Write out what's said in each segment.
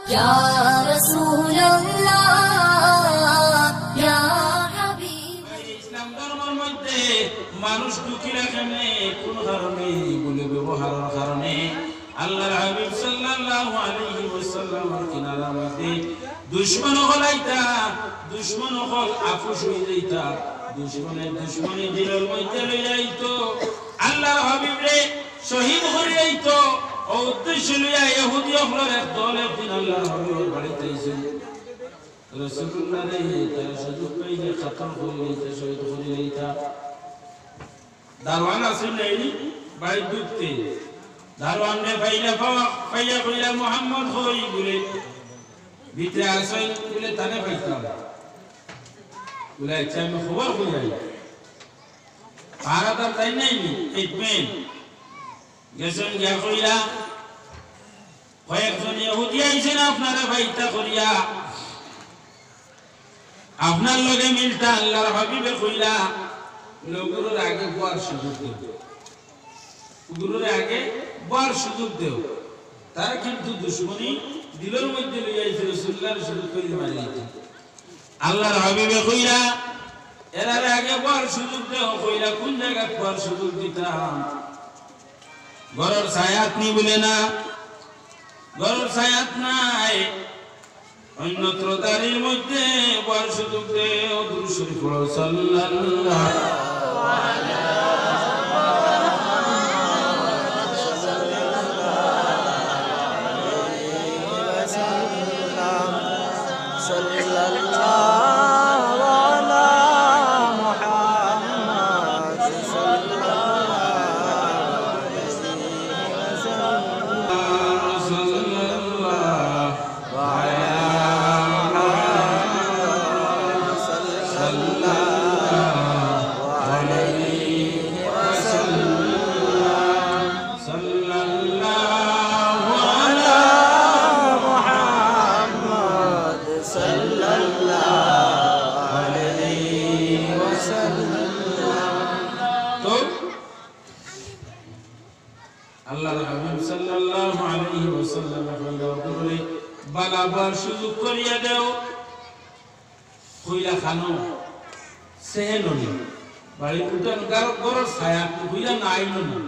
ইয়া রাসূলুল্লাহ ইয়া হাবিব। ইসলাম ধর্মের মধ্যে মানুষ দুঃখী রাখেনে কোন কারণে বলে ব্যবহারের কারণে আল্লাহর হাবিব সাল্লাল্লাহু আলাইহি ওয়াসাল্লামের কিনারার মধ্যে দুশমন হলাইতা, দুশমন হল আফুস হয়ে যাইতা, দুশমনের দুশমনি দিলের মধ্যে লই যাইতো, আল্লাহর হাবিব রে শহীদ করে যাইতো। ও উদ্দেশ্য লইয়া ইহুদি হলের এক দল একদিন আল্লাহর হাবিবের বাড়িতে আইছে। রাসূলুল্লাহ রে তারা সুযোগ পাইলে কতল করে লইতে, শহীদ করে লইতা। দারওয়ান আসিল নাই বাড়ি ঢুকতে, দারওয়ান রে পাইয়া কইলা মুহাম্মদ হই বলে ভিতরে আসেন বলে তানে পাইতাম বলে আচ্ছা আমি খবর কই পারাদার তাই নাই ইটমেন গেছেন গিয়া কইলা কয়েকজন ইহুদি আইছেন আপনারা ভাইতা করিয়া আপনার লগে মিলতা। আল্লাহর হাবিবে কইলা লোকগুলোর আগে বর সুযোগ দেও, গুরুর আগে বর সুযোগ দেও। তারা কিন্তু দুশমনী দিলের মধ্যে লইয়া আইছে, রাসূলুল্লাহর সুযোগ করে মারি দিতে। আল্লাহর হাবিবে কইলা এর আগে বর সুযোগ দেও। কইলা কোন জায়গা বর সুযোগ দিতাম? ঘরের ছায়াত নি বলে না, ঘরের ছায়াত নাই, অন্যত্র দাঁড়ির মধ্যে বর সুযোগ দেও। দুরূদ শরীফ পড়ো সাল্লাল্লাহু আলাইহি আল্লাহর হাবিব সাল্লাল্লাহু আলাইহি ওয়াসাল্লাম কইলা বালাবার সুযোগ করিয়া দাও। কইলা খানো সেহেননি বাড়ি উঠান গরর ছায়া কইলা নাইলো না।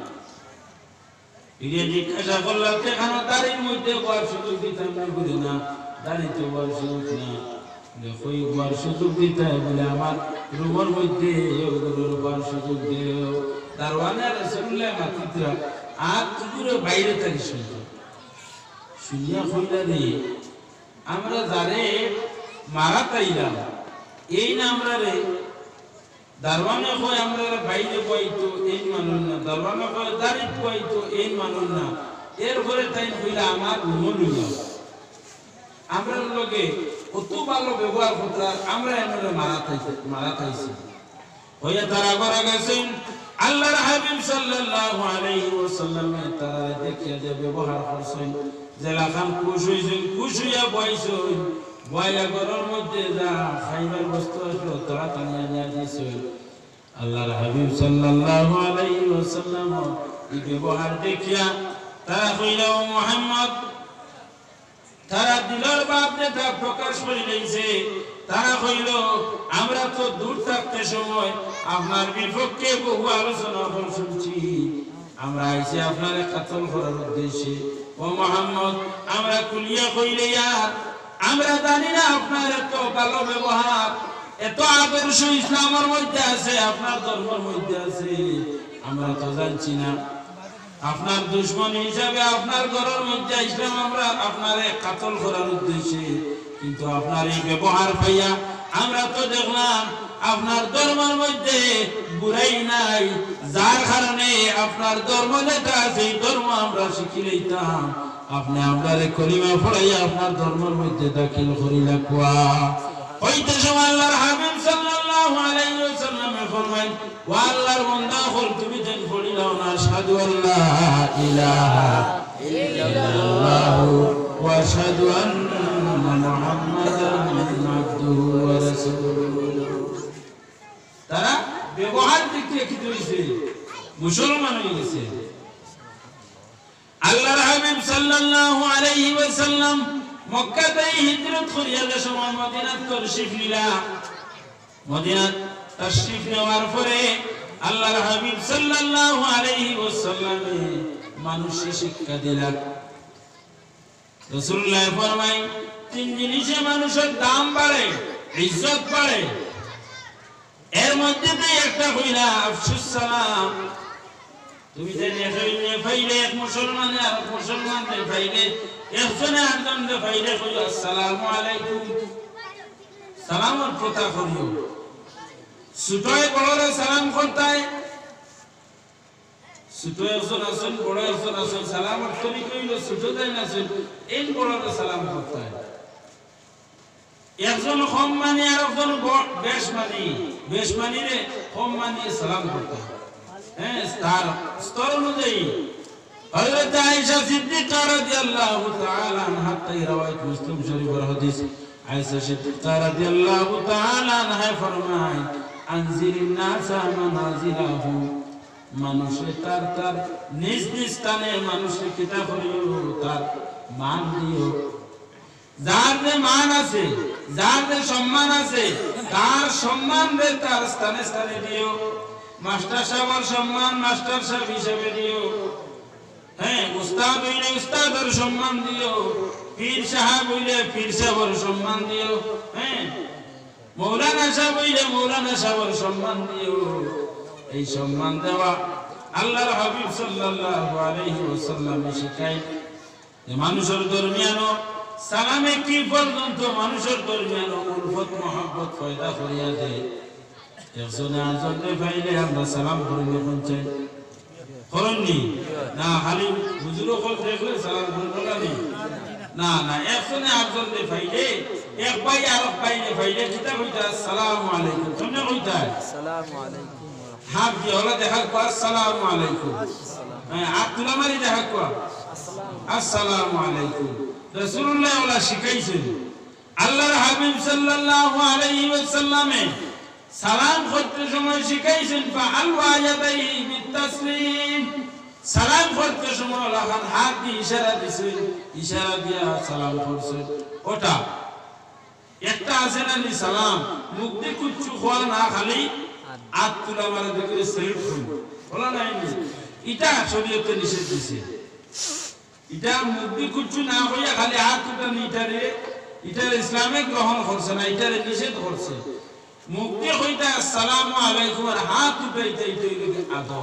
ইয়ে জিজ্ঞাসা করলাম খানো দাড়ির মধ্যে বর সুযোগ দিতাম না, বলি না দাড়িতে বর সুযোগ না, দেখো বর সুযোগ দিতে বলে আমার রুমের মধ্যে গরুর বর সুযোগ দেও। দারওয়ানে রাসূলুল্লাহ মাতিরা আর কুকুরের বাইরে থাকি শুনতো, শুনিয়া কইলা রে আমরা যারে মারা তাইলাম এই না আমরা রে দারওয়ানে কয় আমরা বাইরে বইতো এই মানুষ না, দারওয়ানে কয় দাঁড়িয়ে বইতো এই মানুষ না। এরপরে তাই কইলা আমার রুমও লইলাম, আমরা লোকে অত ভালো ব্যবহার করতাম, আমরা এমন মারা খাইছি হইয়া তারা করা গেছেন। আল্লাহর হাবিব সাল্লাল্লাহু আলাইহি ওয়াসাল্লাম তারা দেখিয়া যে ব্যবহার করছেন, জেলাখান খুশ হইছেন, খুশ হইয়া বইছেন, বইয়া ঘরের মধ্যে যা খাইবার বস্তু আসলো তারা টানিয়া নিয়ে দিয়েছেন। আল্লাহর হাবিব সাল্লাল্লাহু আলাইহি ওয়াসাল্লাম এই ব্যবহার দেখিয়া তারা কইলা ও মুহাম্মদ, তারা দিলের বাপ নেতা প্রকাশ করে লইছে। তারা কইল আমরা তো দূর থাকতে সময় আপনার বিপক্ষে বহু আলোচনা শুনছি, আমরা আইসি আপনার কাতল করার উদ্দেশ্যে। ও মুহাম্মদ আমরা কুলিয়া কইলে ইয়ার আমরা জানি না আপনার এত ভালো ব্যবহার, এত আদর্শ ইসলামের মধ্যে আছে, আপনার ধর্মের মধ্যে আছে, আমরা তো জানছি না। আপনার দুশমন হিসাবে আপনার ঘরের মধ্যে ইসলাম আমরা আপনার কাতল করার উদ্দেশ্যে, কিন্তু আপনার এই ব্যবহার পাইয়া আমরা তো দেখলাম আপনার ধর্মের মধ্যে বুড়াই নাই, যার কারণে আপনার ধর্ম যেটা আছে এই ধর্ম আমরা শিখি লইতাম, আপনি আপনার কলিমা পড়াইয়া আপনার ধর্মের মধ্যে দাখিল করিলা। কুয়া হইতে সময় আল্লাহর হাবিব সাল্লাল্লাহু আলাইহি ওয়াসাল্লাম ফরমাইন, ও আল্লাহর বান্দা হল তুমি যেন পড়িলাও না আশহাদু আল্লা ইলাহা ইল্লাল্লাহ ওয়া আশহাদু আন্না মুহাম্মাদান আবদুহু ওয়া রাসূলুহু। তারা ব্যবহার দেখে কি হইছে, মুসলমান হয়ে গেছে। আল্লাহর হাবিব সাল্লাল্লাহু আলাইহি ওয়াসাল্লাম মক্কাতে হিজরত করিয়া যে সময় মদিনাত তশরিফ নিলা মদিনাত তশরিফ নেওয়ার পরে আল্লাহর হাবিব সাল্লাল্লাহু আলাইহি ওয়াসাল্লাম মানুষকে শিক্ষা দিলেন রাসূলুল্লাহ ফরমায় তিন জিনিসে মানুষের দাম বাড়ে ইজ্জত বাড়ে এর মধ্যে একটা হইলা আফসুস সালাম তুমি জানি ফাইলে এক মুসলমান আর মুসলমানদের ফাইলে একজনে আরেকজনকে ফাইলে কইল আসসালামু আলাইকুম সালামের কথা করিও ছোটয় বড়রে সালাম করতায় ছোট একজন আছেন বড় একজন আছেন সালামের তুমি কইল ছোট দেন আছেন এই বড়রে সালাম করতায় একজন কম মানি আর একজন বেশ মানি রে কম মানি সালাম করতায় হ্যাঁ স্তর অনুযায়ী হযরত আয়েশা সিদ্দিকা রাদিয়াল্লাহু তাআলা আনহা তাই রওয়ায়াত মুসলিম শরীফের হাদিস আয়েশা সিদ্দিকা রাদিয়াল্লাহু তাআলা আনহা ফরমায় আনজিরিন নাসা মানাজিলাহু মানুষে তার নিজ নিজ স্থানে মানুষের কিতাব করিও তার মান দিও যার যে মান আছে যার যে সম্মান আছে তার সম্মান রে তার স্থানে স্থানে দিও মাস্টার সাহেবের সম্মান মাস্টার সাহেব হিসেবে দিও হ্যাঁ উস্তাদ হইলে উস্তাদের সম্মান দিও পীর সাহেব হইলে পীর সাহেবের সম্মান দিও হ্যাঁ মৌলানা সাহেব হইলে মৌলানা সাহেবের সম্মান দিও এই সম্মান দেওয়া আল্লাহর হাবিব সাল্লাল্লাহু আলাইহি ওয়াসাল্লাম শিখায় যে মানুষের দরমিয়ানো সালামে কি পর্যন্ত মানুষের দরমিয়ানো উলফত মহব্বত পয়দা করিয়া দেয় একজনে আরেকজনকে পাইলে আমরা সালাম করিলে পৌঁছাই করণনি না খালি হুজুর কল দেখলে সালাম করতে না না একজনে আরেকজনকে পাইলে এক ভাই আর এক ভাইকে পাইলে কিতা কইতা আসসালামু আলাইকুম কেমনে কইতা আসসালামু আলাইকুম হাত দিয়ে হলা দেখা কো আসসালামু আলাইকুম হ্যাঁ হাত তুলা মারি দেখা কো আসসালামু আলাইকুম রাসূলুল্লাহ ওলা শিখাইছেন আল্লাহর হাবিব সাল্লাল্লাহু আলাইহি ওয়াসাল্লামে সালাম করতে সময় শিখাইছেন ফাআল ওয়ায়াদাইহি বিতাসলিম সালাম করতে সময় লাগান হাত দিয়ে ইশারা দিছেন ইশারা দিয়া সালাম করছেন ওটা একটা আছে না নি সালাম মুখ দিয়ে কুচ্ছু খোয়া না খালি হাত তুলা মারা দেখে সেলুট করব বলা নাই এটা শরীয়তে নিষেধ দিছে এটা মুখ দিয়ে কুচ্ছু না হইয়া খালি হাত তুলা নিটারে এটা ইসলামে গ্রহণ করছে না এটারে নিষেধ করছে মুখ দিয়ে কইতা আসসালামু আলাইকুম আর হাত উঠাইতে এইটা আদব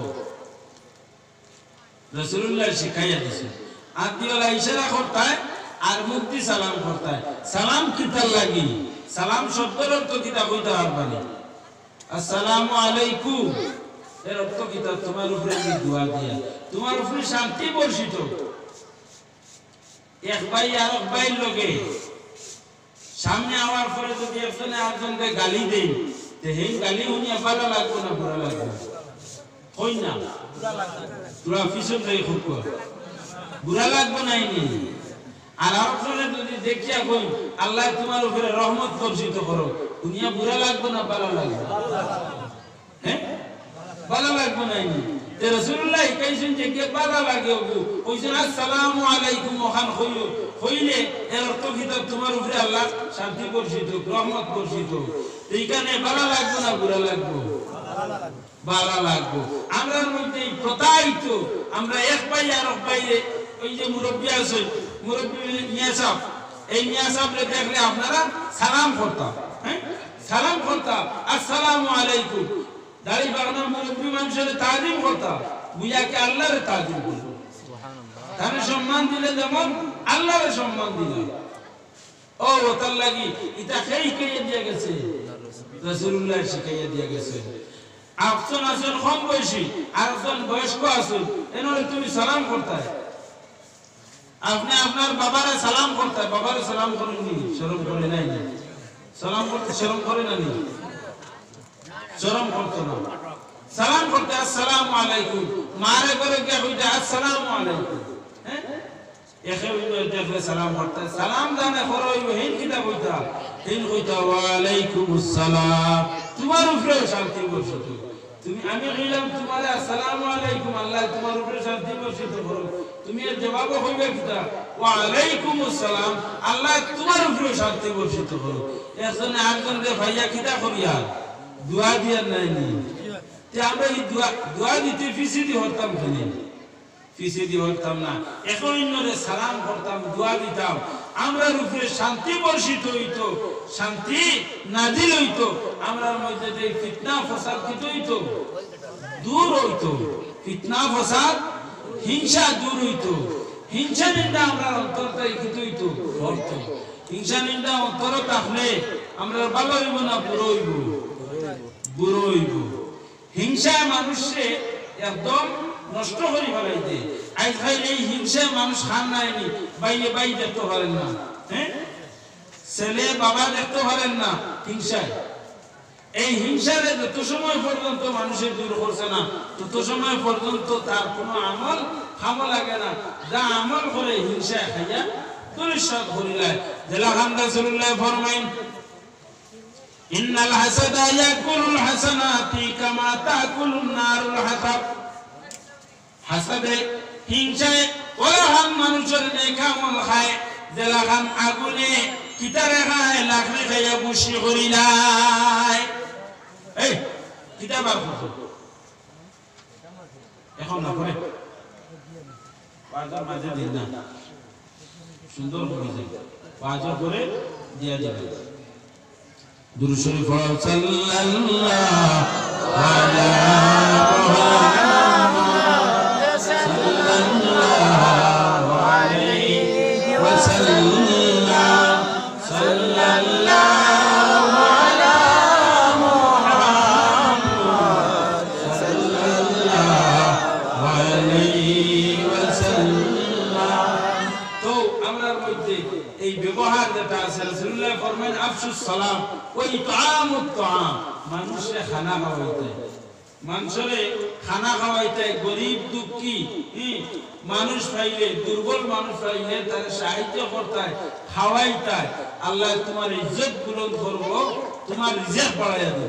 রাসূলুল্লাহ শিখাইয়া দিয়েছে হাত দিওলা ইশারা করতায় আর মুখ দিয়ে সালাম করতায় সালাম কিতার লাগি সালাম শব্দের অর্থ কিতা কইতা পারবানি আসসালামু আলাইকুম এর অর্থ কিতা তোমার উপরে আমি দোয়া দিয়া তোমার উপরে শান্তি বর্ষিত এক ভাই আর এক ভাইয়ের লগে সামনে আওয়ার পরে যদি একজনে আরেকজনকে গালি দেই তে এই গালি উনিয়া ভালো লাগবে না বুড়া লাগবে কই না তোরা পিছন থেকে খুব বুড়া লাগবে না নি আর আরেকজনে যদি দেখিয়া কই আল্লাহ তোমার উপরে রহমত বর্ষিত করো উনিয়া বুড়া লাগবে না ভালো লাগবে হ্যাঁ ভালো লাগবে না নি তে রাসূলুল্লাহ কইছেন যে কে ভালো লাগে কইছেন আসসালামু আলাইকুম ওখান হইলে এর অর্থ কিতাব তোমার উপরে আল্লাহ শান্তি বর্ষিত রহমত বর্ষিত এইখানে ভালো লাগবে না বুড়া লাগবে ভালো লাগবে আমরার মধ্যে প্রতারিত আমরা এক ভাই আর এক ভাইরে ওই যে মুরব্বি আছে মুরব্বি মিয়া সাহেব এই মিয়া সাহেবরে দেখলে আপনারা সালাম করতাম হ্যাঁ সালাম করতাম আসসালামু আলাইকুম দাড়ি বাগনা মুরব্বি মানুষের তাজিম করতাম বুঝাকে আল্লাহর তাজিম করতো তারে সম্মান দিলে যেমন আল্লাহর সম্মান দিলে ও তার লাগি এটা খেই খেয়ে দিয়ে গেছে রাসূলুল্লাহ শিখাইয়া দিয়ে গেছে আপজন আছেন কম বয়সী আর একজন বয়স্ক আছেন এনারে তুমি সালাম করতে আপনি আপনার বাবারে সালাম করতে বাবারে সালাম করেননি শরম করে নাই সালাম করতে শরম করে না নি শরম করতে না সালাম করতে আসসালামু আলাইকুম মারে করে কে কইতা আসসালামু আলাইকুম হ্যাঁ এখে দেখলে সালাম করতে সালাম জানে করইব হেন কিতা কইতা হেন কইতা ওয়া আলাইকুমুস সালাম তোমার উপরে শান্তি বর্ষিত তুমি আমি কইলাম তোমারে আসসালামু আলাইকুম আল্লাহ তোমার উপরে শান্তি বর্ষিত করুক তুমি এর জবাব হইবে কিটা ওয়া আলাইকুমুস সালাম আল্লাহ তোমার উপরে শান্তি বর্ষিত করুক এখন আরেকজন রে ভাইয়া কিটা করিয়া দোয়া দিয়া নাই নি তে আমরা এই দোয়া দিতে ফিসিদি হতাম কিনে ফিসিদি হতাম না এখন ইন্নরে সালাম করতাম দোয়া দিতাম আমরার উপরে শান্তি বর্ষিত হইতো শান্তি নাজিল হইতো আমরার মধ্যে যে ফিতনা ফাসাদ কি হইতো দূর হইতো ফিতনা ফাসাদ হিংসা দূর হইতো হিংসা নিন্দা আমরার অন্তরটাই কি হইতো হইতো হিংসা নিন্দা অন্তর থাকলে আমরা ভালো হইব না বুড়ো হইব বুড়ো হইব হিংসা মানুষে একদম নষ্ট করে ফেলাইতে আজ ভাই এই হিংসা মানুষ খান নাইনি বাইরে বাই দেখতে পারেন না হ্যাঁ ছেলে বাবা দেখতে পারেন না হিংসায় এই হিংসারে যত সময় পর্যন্ত মানুষের দূর করছে না তত সময় পর্যন্ত তার কোনো আমল খামো লাগে না যা আমল করে হিংসা খাইয়া পরিষ্কার করিলায় জেলা খান রাসূলুল্লাহ ফরমাইন ইন্নাল হাসাদা ইয়াকুলুল হাসানাতি কামা তাকুলুন নারুল হাতাব হাসাদে হিংসায় ওলাহান মানুষের নেক আমল খায় জেলাখান আগুনে কিতারে খায় লাকড়ি খাইয়া বুশি করিলাই এই কিতা বার করছো এখন না করে বাজার মাঝে দিন না সুন্দর করে যাই বাজার করে দিয়া যাবে দুরূদ শরীফ পড়ো সাল্লাল্লাহু আলা সালাম ওই ইতআমুত তাআম মানুষে খানা খাওয়াইতে মানুষরে খানা খাওয়াইতে গরীব দুঃখী মানুষ পাইলে দুর্বল মানুষ পাইলে তার সাহায্য করতে খাওয়াইতে আল্লাহ তোমার ইজ্জত বুলন্দ করব তোমার রিজিক বাড়াইয়া দেব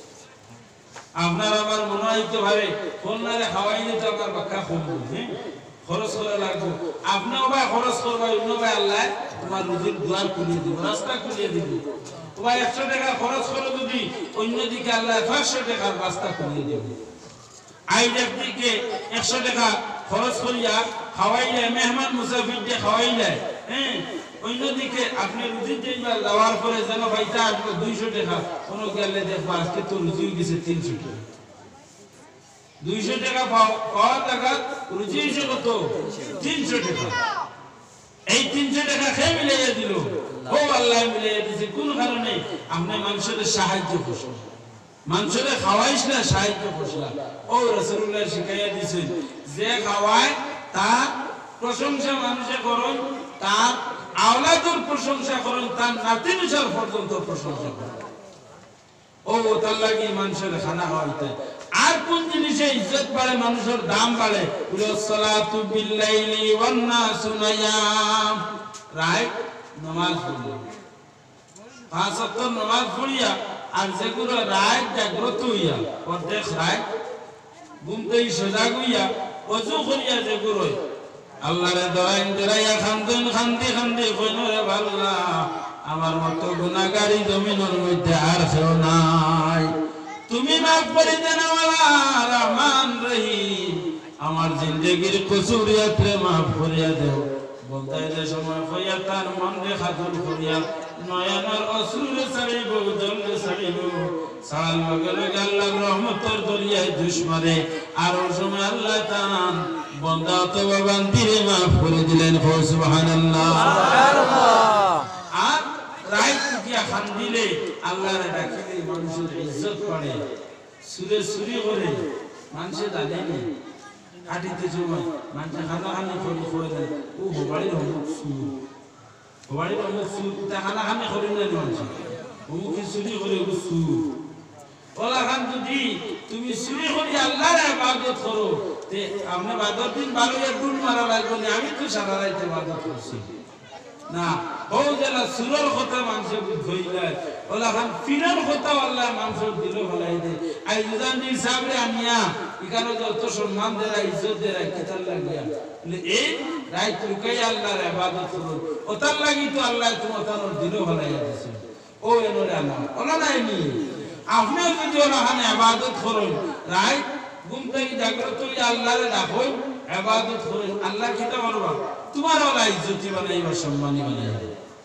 আপনার আমার মনে হইতে পারে কোননারে খাওয়াইলে তো আমার বাক্কা কমবে হ্যাঁ খরচ করা লাগবে আপনিও ভাই খরচ করবা অন্য ভাই আল্লাহ তোমার রুজির দুয়ার খুলে দিব রাস্তা খুলে দিব তোমার 100 টাকা খরচ করো যদি অন্যদিকে আল্লাহ 500 টাকার রাস্তা খুলে দেবে আইডার দিকে 100 টাকা খরচ করিয়া খাওয়াইলে মেহমান মুসাফিরকে খাওয়াইলে হ্যাঁ অন্যদিকে আপনি রুজি দিবার যাওয়ার পরে যেন ভাইটা আসবে 200 টাকা কোন গেলে দেখবা আজকে তো রুজি গেছে 300 টাকা 200 টাকা পাওয়ার টাকা রুজি এসে কত 300 টাকা এই 300 টাকা খেয়ে মিলাইয়া দিল ও আল্লাহ মিলাইয়া দিয়েছে কোন কারণে আপনি মানুষের সাহায্য করছেন মানুষের খাওয়াইস না সাহায্য করছিলাম ও রাসূলুল্লাহ শিখাইয়া দিয়েছেন যে খাওয়ায় তার প্রশংসা মানুষে করুন তার আওলাদের প্রশংসা করুন তার নাতিনুসার পর্যন্ত প্রশংসা করুন ও তার লাগি মানুষের খানা খাওয়াইতে আর কোন জিনিসে ইজ্জত বাড়ে মানুষের দাম বাড়ে সালাতু বিল্লাইলি ওয়ান নাসু নিয়াম রাইট নামাজ পড়ো 5 ওয়াক্ত নামাজ পড়িয়া আর যেগুলো রাত জাগ্রত হইয়া অর্ধেক রাত ঘুমতেই সজাগ হইয়া ওযু করিয়া যেগুলো আল্লাহরে দরাইন দরাইয়া খান্দন খান্দি খান্দি কইনরে আল্লাহ আমার মতো গুনাহগারী জমিনের মধ্যে আর কেউ নাই তুমি মাফ করে দেন আল্লাহ রহমান রহিম আমার জিন্দেগীর কসুরিয়াতে মাফ করিয়া দেও বলতে সময় হইয়া তার মন রে খাতুর করিয়া নয়নের অশ্রুরে ছাড়িব জলে ছাড়িব সাল মগলে আল্লাহর রহমতের দরিয়ায় দুশমনে আর ওই সময় আল্লাহ তাআলা বান্দা তো বান্দিরে মাফ করে দিলেন সুবহানাল্লাহ সুবহানাল্লাহ আর রাত দিয়া খান দিলে আল্লাহর ডাকিলে মানুষের ইজ্জত করে সুরে সুরি করে মানুষে জানে না কাটিতে সময় মানুষ খানা খানি করে দেয় ও হোবাড়ির অমুক সুর হোবাড়ির অমুক সুর তা খানা খানি করে না মানুষ অমুক চুরি করে ও সুর ওলা খান যদি তুমি চুরি করে আল্লাহর ইবাদত করো তে আমরা বাদর দিন ভালো এক গুণ মারা লাগবে আমি তো সারা রাইতে ইবাদত করছি না ও জেলা সুরর কথা মানুষ ধইলা ওলা খান ফিরার কথা আল্লাহ মানুষ দিল ফলাই দে আই জানির সামনে আনিয়া এখানে যত সম্মান দেরা ইজ্জত দেরা কিতাল লাগিয়া এই রাই তুকাই আল্লাহর ইবাদত করো ওতার লাগি তো আল্লাহ তোমার দিল ফলাই দিছে ও এনরে আল্লাহ ওলা নাই নি আপনি যদি ওলা খান ইবাদত করুন রাই ঘুম থেকে জাগ্রত হয়ে আল্লাহরে ডাকো ইবাদত করুন আল্লাহ কিতা বলবা তোমার ওলা ইজ্জতি বানাইবা সম্মানী বানাইবা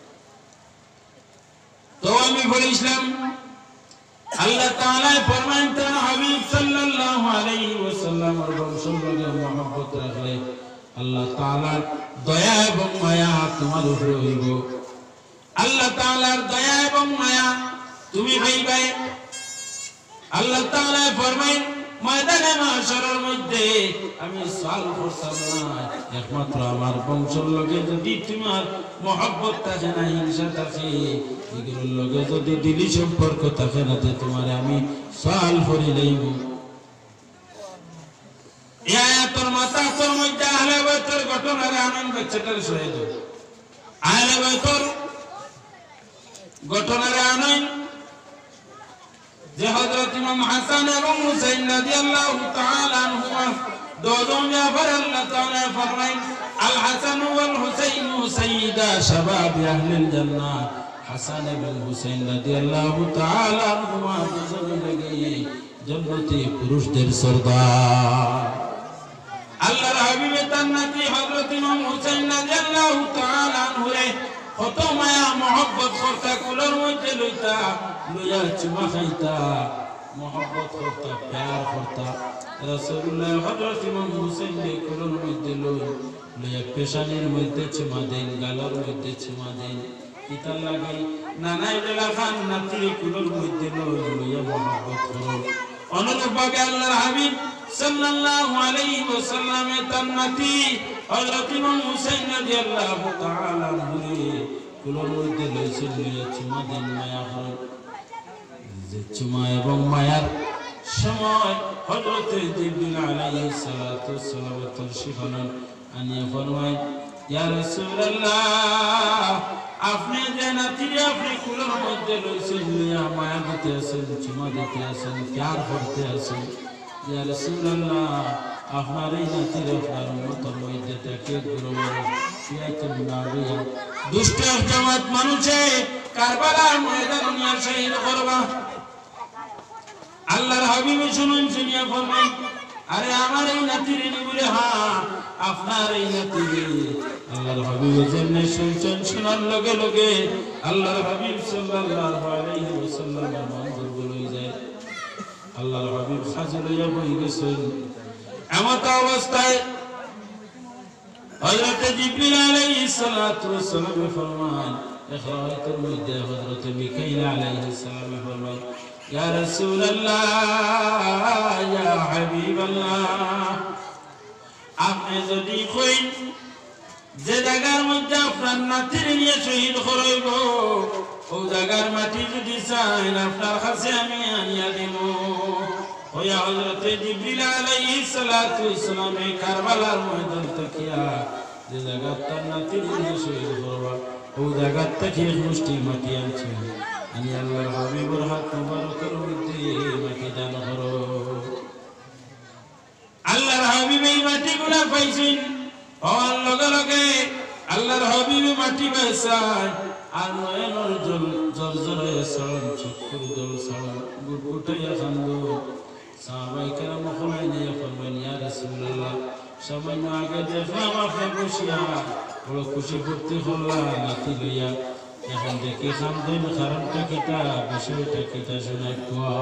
তো আমি বলেছিলাম আল্লাহ তাআলা ফরমান তার হাবিব সাল্লাল্লাহু আলাইহি ওয়াসাল্লাম এর বংশলকে মহব্বত রাখলে আল্লাহ তাআলার দয়া এবং মায়া তোমার উপরে হইব আল্লাহ তাআলার দয়া এবং মায়া তুমি পাইবে আল্লাহ তাআলা ফরমান ময়দানে মাশারের মধ্যে আমি সওয়াল করতাম না একমাত্র আমার বংশের লগে যদি তোমার মহব্বত থাকে না হিংসা থাকে এগুলোর লগে যদি দিলি সম্পর্ক থাকে না তে তোমার আমি সওয়াল করি লইব এই আয়াতের মাথা তোর মধ্যে আহলে বাইতের ঘটনার আনন্দ বাচ্চাটার সরে দাও আহলে বাইতের ঘটনার আনন্দ যে হযরত ইমাম হাসান এবং হুসাইন রাদিয়াল্লাহু তাআলা আনহুমা দুজন ব্যাপার আল্লাহ তাআলা ফরমায় আল হাসান ওয়াল হুসাইন সাইয়্যিদা শাবাব আহলিল জান্নাহ হাসান এবং হুসাইন রাদিয়াল্লাহু তাআলা আনহুমা দুজনে লাগে জান্নাতে পুরুষদের সরদার আল্লাহর হাবিবের তার নাতি হযরত ইমাম হুসাইন রাদিয়াল্লাহু তাআলা আনহুরে কত মায়া মহব্বত করতা কুলের মধ্যে লইতা লইয়া চুমা খাইতা মহব্বত করতা প্যার করতা রাসূলুল্লাহ হযরত ইমাম হুসাইন কে কুলের মধ্যে লইয়া পেশানির মধ্যে চুমা দেন গালের মধ্যে চুমা দেন ইতার লাগাই নানাই বেলা খান নাতির কুলের মধ্যে লইয়া মহব্বত করো অনুরূপভাবে আল্লাহর হাবিব সাল্লাল্লাহু আলাইহি ওয়াসাল্লামে তার নাতি হযরত ইমাম হুসাইন রাদিয়াল্লাহু তাআলা আনহু কুলের মধ্যে লইয়া চুমা দেন মায়া হল যে চুমা এবং মায়ার সময় হযরত জিবরিল আলাইহিস সালাতু ওয়াস সালাম তশরিফ আনেন আনিয়া ফরমায় ইয়া রাসূলুল্লাহ আপনি যে নাতিরে আপনি কুলের মধ্যে লইয়া মায়া দিতে আছেন চুমা দিতে আছেন প্যার করতে আছেন ইয়া রাসূলুল্লাহ আপনার এই নাতিরে আপনার উম্মতের মধ্যে থেকে গুরুবার ফিয়াতুন নাবিয়া দুষ্ট জামাত মানুষে কারবালার ময়দানে নিয়ে শহীদ করবা আল্লাহর হাবিব শুনুন শুনিয়া ফরমান আরে আমার এই নাতিরে নি বলে হ্যাঁ আপনার এই নাতিরে আল্লাহর হাবিব যেমনে শুনছেন শোনার লগে লগে আল্লাহর হাবিব সাল্লাল্লাহু আলাইহি ওয়াসাল্লামের মন দুর্বল হয়ে যায় আল্লাহর হাবিব খাজল হইয়া বই গেছেন এমত অবস্থায় হযরত জিবরিল আলাইহিস সালাতু ওয়াস সালাম ফরমান ইখরাতের মধ্যে হযরত মিকাইল আলাইহিস সালাম ফরমান ইয়া রাসূলুল্লাহ ইয়া হাবিবাল্লাহ আপনি যদি কইন যে জায়গার মধ্যে আপনার নাতির নিয়ে শহীদ করাইব ও জায়গার মাটি যদি চাইন আপনার কাছে আমি আনিয়া দিব ওই হযরত জিবরিল আলাইহিস সালাতু ওয়াস সালাম কারবালার ময়দান তাকিয়া যে জায়গা তার নাতির নিয়ে শহীদ করবা ও জায়গা থেকে মুষ্টি মাটি আনছেন আমি আল্লাহর হাবিবের হাত মুবারকের মধ্যে মাটি দান করো আল্লাহর হাবিব এই মাটিগুলা পাইছেন হওয়ার লগে লগে আল্লাহর হাবিব মাটি পাইছেন আর নয়নের জল জর্জরে সরণ চক্ষুর জল সরণ গুটগুটাইয়া কান্দো সাহাবায়ে কেরাম খোলাই নিয়ে ফরমান ইয়া রাসূলুল্লাহ সামান্য আগে দেখলাম আপনি বসিয়া বড় খুশি করতে হল্লা নাতি লইয়া এখন দেখি কান্দেন কারণটা কিতা বিষয়টা কিতা শোনাই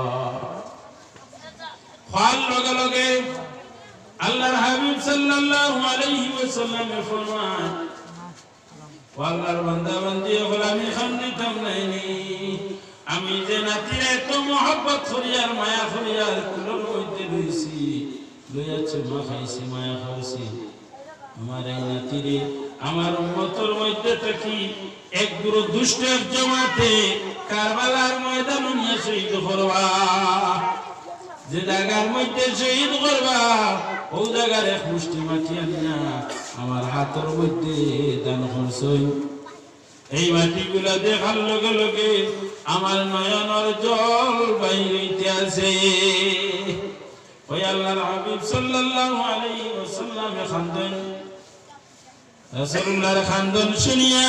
খাল লগে লগে আল্লাহর হাবিব সাল্লাল্লাহু আলাইহি ওয়াসাল্লাম ফরমান আল্লাহর বান্দা বান্দি গোলামি খান্দিতাম নাইনি আমি যে নাতির এত মহব্বত করিয়ার মায়া করিয়ার কুলের মধ্যে রইছি লইয়া চুমা খাইছি মায়া করছি আমার এই নাতিরে আমার উম্মতের মধ্যে থাকি এক গুরু দুষ্টের জমাতে কারবালার ময়দান নিয়ে শহীদ করবা যে জায়গার মধ্যে শহীদ করবা ও জায়গার এক মুষ্টি মাটি আনিয়া আমার হাতের মধ্যে দান করছই এই মাটিগুলা দেখার লগে লগে আমার নয়নের জল বাইরে আছে। ওই আল্লাহর হাবিব সাল্লাল্লাহু আলাইহি ওয়াসাল্লাম খান্দন, রাসূলুল্লাহর খান্দন শুনিয়া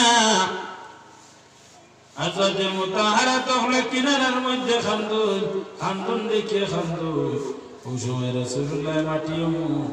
হযরত মুতাহারা তখলে কিনারার মধ্যে খান্দন দেখে খান্দন। ওই সময় রাসূলুল্লাহ মাটিও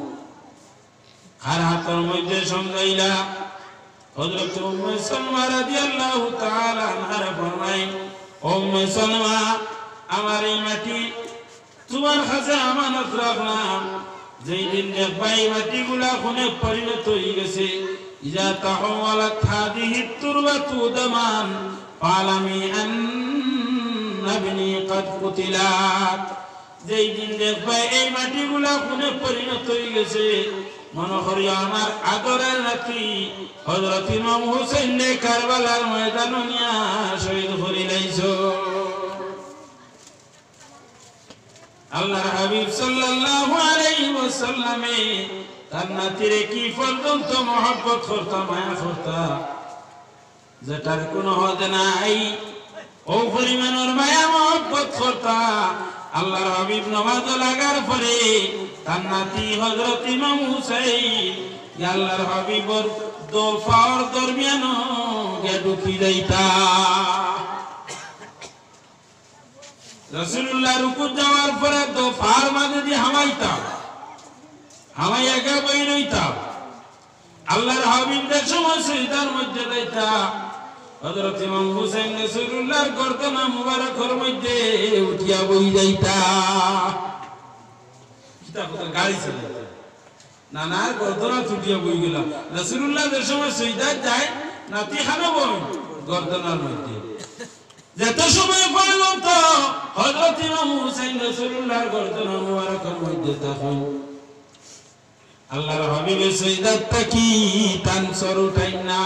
আর হাতের মধ্যে সঙ্গাইলা হযরত উম্মে সালমা রাদিয়াল্লাহু তাআলা আনহা ফরমায়, ও উম্মে সালমা, আমার এই মাটি তোমার কাছে আমানত রাখলাম। যেই দিন দেখবা এই মাটিগুলা খুনে পরিণত হয়ে গেছে, ইজা তাহওয়ালাত হাদিহি তুরবাতু দামান ফালামি আন্না ইবনি কাদ কুতিলাত। যেই দিন দেখবা এই মাটিগুলা খুনে পরিণত হয়ে গেছে, মনে করি আমার আদরের নাতি হযরত ইমাম হুসাইন কারবালার ময়দানে নিয়া শহীদ করে লাইছো। আল্লাহর হাবিব সাল্লাল্লাহু আলাইহি ওয়াসাল্লাম তার নাতিরে কি পর্যন্ত মহব্বত করতা, মায়া করতা, যেটার কোনো হদ নাই। ও পরিমাণের মায়া মহব্বত করতা। আল্লাহর হাবিব নামাজ লাগার পরে তার নাতি হযরত ইমাম হুসাইন আল্লাহর হাবিবর দোফার দরমিয়ান গে ঢুকি যাইতা। রাসূলুল্লাহ রুকু যাওয়ার পরে দোফার মাঝে দিয়ে হামাইতা, হামাইয়া গে বই রইতা। আল্লাহর হাবিবদের সময় সিজদার মধ্যে যাইতা। হযরত ইমাম হুসাইন রাসূলুল্লাহর গর্দন মুবারকের মধ্যে উঠিয়া বই যাইতা। গাড়ি চালাইতা, নানার গর্দন উঠিয়া বই গেল। রাসূলুল্লাহ যে সময় সিজদার যায়, নাতি খানো বই গর্দনের মধ্যে। যত সময় পর্যন্ত হযরত ইমাম হুসাইন রাসূলুল্লাহর গর্দন মুবারকের মধ্যে থাকেন, আল্লাহর হাবিবের সিজদারটা কি টান সর উঠাই না,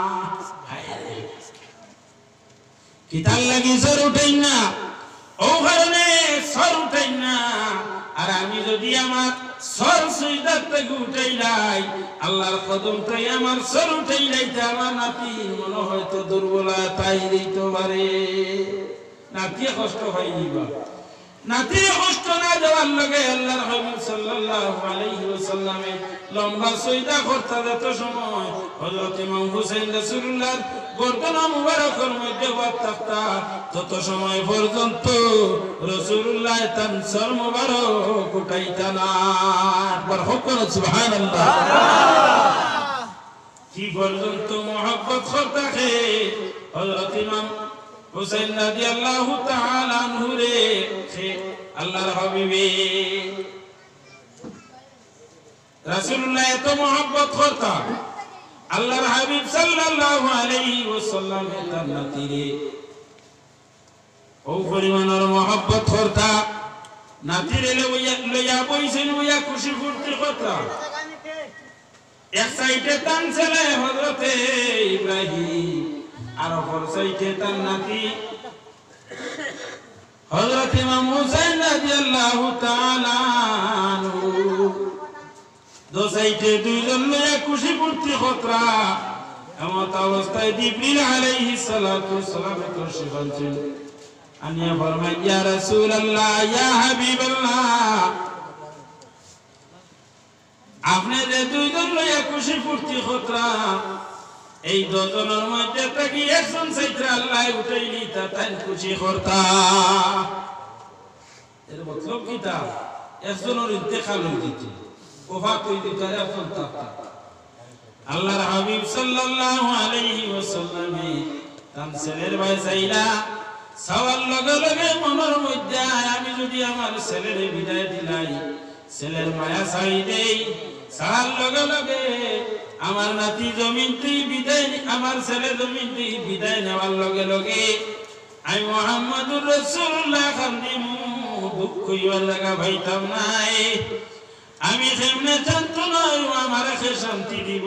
কিতাল লাগি সর উঠাই না, ও কারণে সর উঠাই না। আর আমি যদি আমার সর সিজদার থেকে উঠাই নাই, আল্লাহর কদমটাই আমার সর উঠাই লাইতে আমার নাতি মনে হয়তো দুর্বলতাই দিতে পারে। নাতি কষ্ট হয়নি বা নাতি কষ্ট না দেওয়ার লগে আল্লাহর হাবিব সাল্লাল্লাহু আলাইহি ওয়াসাল্লাম লম্বা সিজদা করতে যত সময় হযরত ইমাম হুসাইন রাসূলুল্লাহর গর্দন মুবারকের মধ্যে থাকতা, তত সময় পর্যন্ত রাসূলুল্লাহ তার সর মুবারক উঠাইতা না। একবার হুকুম সুবহানাল্লাহ। কি পর্যন্ত মহব্বত করতে হযরত ইমাম হুসাইন রাদিয়াল্লাহু তাআলা আনহু রে আল্লাহর হাবিবে রাসূলুল্লাহ এত মহব্বত করতা। আল্লাহর হাবিব সাল্লাল্লাহু আলাইহি ওয়াসাল্লাম তার নাতিরে ও পরিমাণের মহব্বত করতা। নাতিরে লইয়া বইছেন, লইয়া খুশি ফুর্তি করতা। এক সাইডে তান ছেলে হযরতে ইব্রাহিম, আর অপর সাইডে তার নাতি হযরত ইমাম হুসাইন রাদিয়াল্লাহু তাআলা আনহু। দো সাইডে দুইজন লইয়া খুশি ফুর্তি করতা। এমত অবস্থায় জিবরিল আলাইহিস সালাতু ওয়াসসালাম তশরিফ আনছেন, আনিয়া ফরমায়, ইয়া রাসূলুল্লাহ, ইয়া হাবিবাল্লাহ, আপনি যে দুইজন লইয়া খুশি ফুর্তি করতা, এই দুজনের মধ্যে থেকে একজন সাইত্রা আল্লাহ উঠাইলি তাই খুশি করতা। এর মতলব কি? তা একজনের ইন্তেকাল হয়ে গেছে, ওফাত হয়ে গেছে, একজন থাকতা। আল্লাহর হাবিব সাল্লাল্লাহু আলাইহি ওয়াসাল্লাম তার ছেলের ভাই চাইলা সওয়াল লগে লগে মনের মধ্যে, আমি যদি আমার ছেলের বিদায় দিলাই, ছেলের মায়া ছাড়ি দেই, ছাড়ার লগে লগে আমার নাতি জমিন তুই বিদায়, আমার ছেলে জমিন তুই বিদায় নেওয়ার লগে লগে আমি মুহাম্মদুর রাসূলুল্লাহ খান্দিমু, দুঃখ হইবার লাগা ভাইতাম নাই। আমি কেমনে জানতো নয় আমার শান্তি দিব,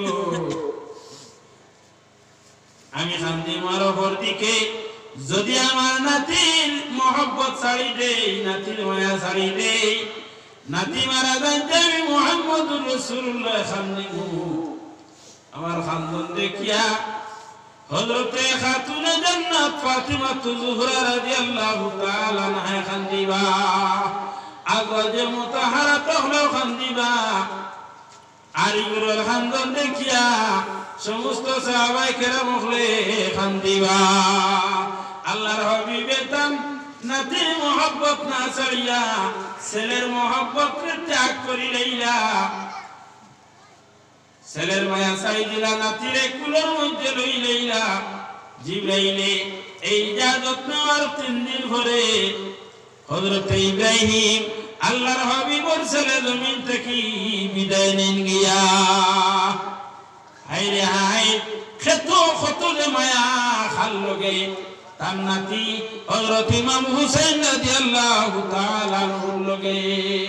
আমি খান্দিম আর অপর দিকে যদি আমার নাতির মহব্বত ছাড়ি দেই, নাতির মায়া ছাড়ি দেই, নাতি মারা যাইতে আমি মুহাম্মদুর রাসূলুল্লাহ খান্দিমু। আমার খান্দন দেখিয়া হযরতে খাতুনে জান্নাত ফাতিমা তুজুহরা রাদিয়াল্লাহু তাআলা আনহা খান্দিবা আজওয়াজে মুতাহারা তহলো খান্দিবা আরিগুরুল খান্দন দেখিয়া সমস্ত সাহাবায়ে কেরাম হলে খান্দিবা আল্লাহর হাবিবের তাম নাতির মোহব্বত না ছাড়িয়া ছেলের মোহব্বত ত্যাগ করি লইলা ছেলের মায়া চাই দিলা নাতিরে কুলের মধ্যে লই লইলা জিবরাইলে এই ইজাজত নেওয়ার 3 দিন পরে হযরত ইব্রাহিম আল্লাহর হাবিবের ছেলে জমিন থেকে বিদায় নেন গিয়া হায়রে হায় কত যে মায়া খাল লগে তার নাতি হযরত ইমাম হুসাইন রাদিয়াল্লাহু তাআলা আনহুর লগে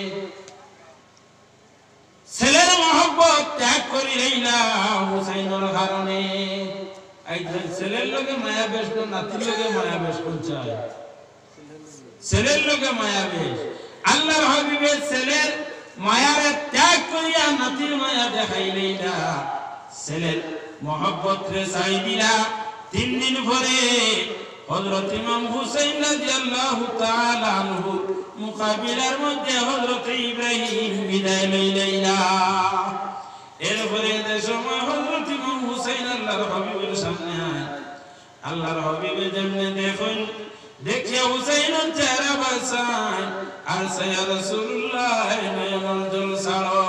ছেলের মোহব্বত ত্যাগ করি লইলা হুসাইনের কারণে একজন ছেলের লগে মায়া বেশ তো নাতির লগে মায়া বেশ চায় ছেলের লগে মায়া বেশ আল্লাহর হাবিবের ছেলের মায়ারে ত্যাগ করিয়া নাতির মায়া দেখাই লইলা ছেলের মোহব্বত রে চাই দিলা 3 দিন পরে হযরত ইমাম হুসাইন রাদিয়াল্লাহু তাআলা আনহু মুকাবিলার মধ্যে হযরত ইব্রাহিম বিদায় লইলা এরপরে যে সময় হযরত ইমাম হুসাইন আল্লাহর হাবিবের সামনে আয় আল্লাহর হাবিবে যেমনে দেখুন দেখিয়া হুসাইনের চেহারা বাসায় আর ইয়া রাসূলুল্লাহ নয়নের জল ছাড়ো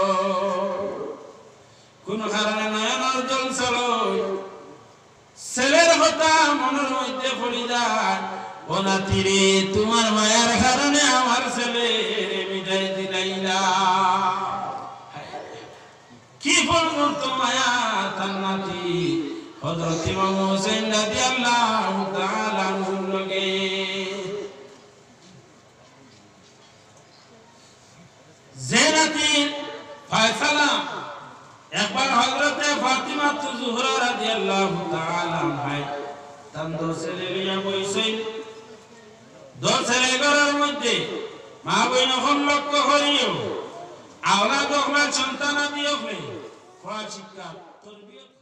কোন কারণে নয়নের জল ছাড়ো ছেলের কথা মনের মধ্যে পড়ি যায় ও নাতিরে তোমার মায়ার কারণে আমার ছেলে বিদায় দিলাইলা কি বলবো তো মায়া তার নাতি হযরত ইমাম হুসাইন রাদিয়াল্লাহু তাআলা আনহুর লগে যে নাতির ফয়সালা একবার হযরতে ফাতিমা তুজুহরা রাদিয়াল্লাহু তাআলা আনহা তার 2 ছেলে নিয়ে বইছেন 2 ছেলে ঘরের মধ্যে মা বোন হল লক্ষ্য করিও আওলাদ ওহলা সন্তান দিও হলে শিক্ষা তরবিয়ত